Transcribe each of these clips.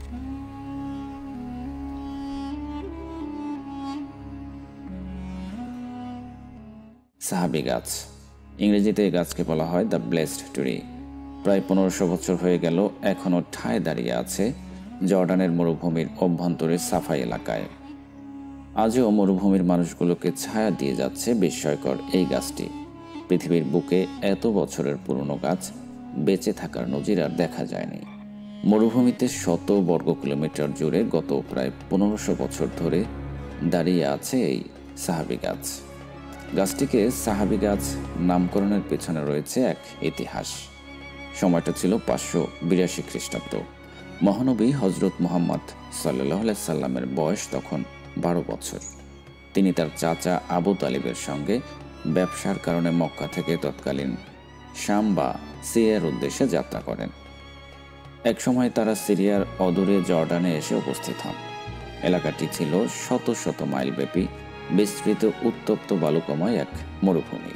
সাহাবী গাছ, ইংরেজিতে এই গাছকে বলা হয় দ্য ব্লেসড ট্রি। প্রায় 1500 বছর হয়ে গেল, এখনও ঠায় দাঁড়িয়ে আছে জর্ডানের মরুভূমির অভ্যন্তরে সাফাই এলাকায়। আজও মরুভূমির মানুষগুলোকে ছায়া দিয়ে যাচ্ছে বিস্ময়কর এই গাছটি। পৃথিবীর বুকে এত বছরের পুরনো গাছ বেঁচে থাকার নজির আর দেখা যায়নি। মরুভূমিতে শত বর্গ কিলোমিটার জুড়ে গত প্রায় 1500 বছর ধরে দাঁড়িয়ে আছে এই সাহাবী গাছ। গাছটিকে সাহাবী গাছ নামকরণের পেছনে রয়েছে এক ইতিহাস। সময়টা ছিল 582 খ্রিস্টাব্দ। মহানবী হজরত মুহাম্মদ সাল্লাল্লাহু আলাইহি সাল্লামের বয়স তখন 12 বছর। তিনি তার চাচা আবু তালিবের সঙ্গে ব্যবসার কারণে মক্কা থেকে তৎকালীন শাম বা সিরিয়ার উদ্দেশ্যে যাত্রা করেন। একসময় তারা সিরিয়ার অদূরে জর্ডানে এসে উপস্থিত হন। এলাকাটি ছিল শত শত মাইল ব্যাপী বিস্তৃত উত্তপ্ত বালুকাময় এক মরুভূমি।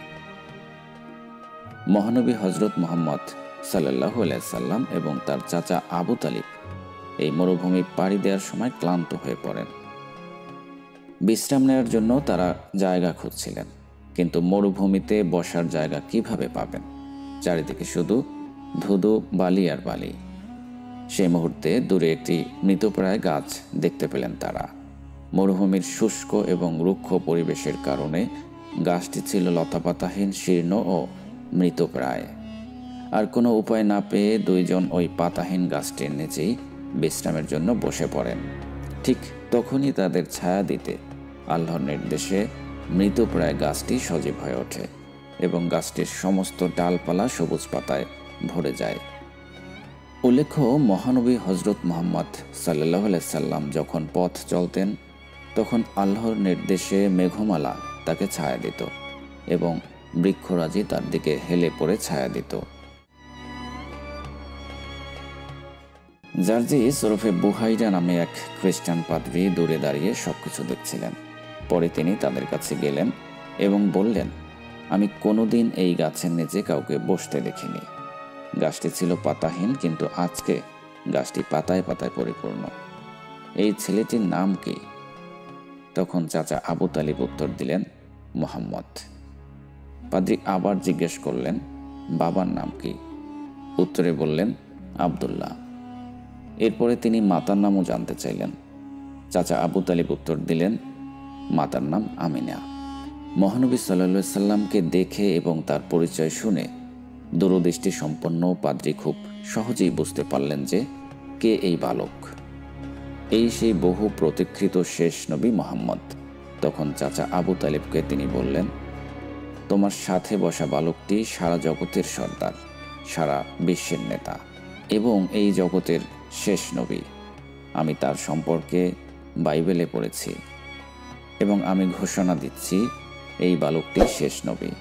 মহানবী হজরত মুহাম্মদ সাল্লাল্লাহু আলাইহি সাল্লাম এবং তার চাচা আবু তালিব এই মরুভূমি পাড়ি দেওয়ার সময় ক্লান্ত হয়ে পড়েন। বিশ্রাম নেওয়ার জন্য তারা জায়গা খুঁজছিলেন, কিন্তু মরুভূমিতে বসার জায়গা কিভাবে পাবেন? চারিদিকে শুধু ধুধু বালি আর বালি। সেই মুহূর্তে দূরে একটি মৃতপ্রায় গাছ দেখতে পেলেন তারা। মরুভূমির শুষ্ক এবং রুক্ষ পরিবেশের কারণে গাছটি ছিল লতাপাতাহীন, শীর্ণ ও মৃতপ্রায়। আর কোনো উপায় না পেয়ে দুইজন ওই পাতাহীন গাছটির নিচেই বিশ্রামের জন্য বসে পড়েন। ঠিক তখনই তাদের ছায়া দিতে আল্লাহর নির্দেশে মৃতপ্রায় গাছটি সজীব হয়ে ওঠে এবং গাছটির সমস্ত ডালপালা সবুজ পাতায় ভরে যায়। উল্লেখ্য, মহানবী হজরত মুহাম্মদ সাল্লাল্লাহু আলাইহি সাল্লাম যখন পথ চলতেন তখন আল্লাহর নির্দেশে মেঘমালা তাকে ছায়া দিত এবং বৃক্ষরাজি তার দিকে হেলে পড়ে ছায়া দিত। জার্জিস ওরফে বুহাইরা নামে এক খ্রিস্টান পাদ্রী দূরে দাঁড়িয়ে সবকিছু দেখছিলেন। পরে তিনি তাদের কাছে গেলেন এবং বললেন, আমি কোনোদিন এই গাছের নিচে কাউকে বসতে দেখিনি। গাছটি ছিল পাতাহীন, কিন্তু আজকে গাছটি পাতায় পাতায় পরিপূর্ণ। এই ছেলেটির নাম কি? তখন চাচা আবু তালিব উত্তর দিলেন, মুহাম্মদ। পাদ্রী আবার জিজ্ঞেস করলেন, বাবার নাম কি? উত্তরে বললেন, আব্দুল্লাহ। এরপরে তিনি মাতার নামও জানতে চাইলেন। চাচা আবু তালিব উত্তর দিলেন, মাতার নাম আমিনা। মহানবী সাল্লাল্লাহু আলাইহি সাল্লামকে দেখে এবং তার পরিচয় শুনে দূরদৃষ্টি সম্পন্ন পাদ্রী খুব সহজেই বুঝতে পারলেন যে কে এই বালক। এই সেই বহু প্রতীক্ষিত শেষ নবী মুহাম্মদ। তখন চাচা আবু তালিবকে তিনি বললেন, তোমার সাথে বসা বালকটি সারা জগতের সর্দার, সারা বিশ্বের নেতা এবং এই জগতের শেষ নবী। আমি তার সম্পর্কে বাইবেলে পড়েছি এবং আমি ঘোষণা দিচ্ছি এই বালকটি শেষ নবী।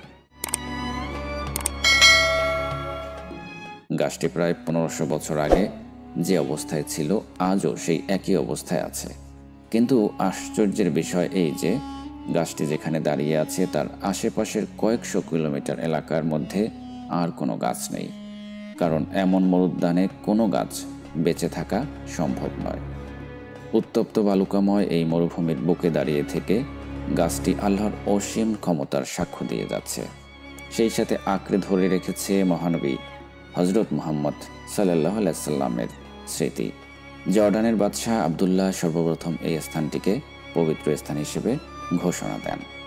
গাছটি প্রায় 1500 বছর আগে যে অবস্থায় ছিল আজও সেই একই অবস্থায় আছে। কিন্তু আশ্চর্যের বিষয় এই যে গাছটি যেখানে দাঁড়িয়ে আছে তার আশেপাশের কয়েকশো কিলোমিটার এলাকার মধ্যে আর কোনো গাছ নেই, কারণ এমন মরুদ্যানে কোনো গাছ বেঁচে থাকা সম্ভব নয়। উত্তপ্ত বালুকাময় এই মরুভূমির বুকে দাঁড়িয়ে থেকে গাছটি আল্লাহর অসীম ক্ষমতার সাক্ষ্য দিয়ে যাচ্ছে। সেই সাথে আঁকড়ে ধরে রেখেছে মহানবী হজরত মুহাম্মদ সাল্লাল্লাহু আলাইহি সাল্লামের স্মৃতি। জর্ডানের বাদশাহ আবদুল্লাহ সর্বপ্রথম এই স্থানটিকে পবিত্র স্থান হিসেবে ঘোষণা দেন।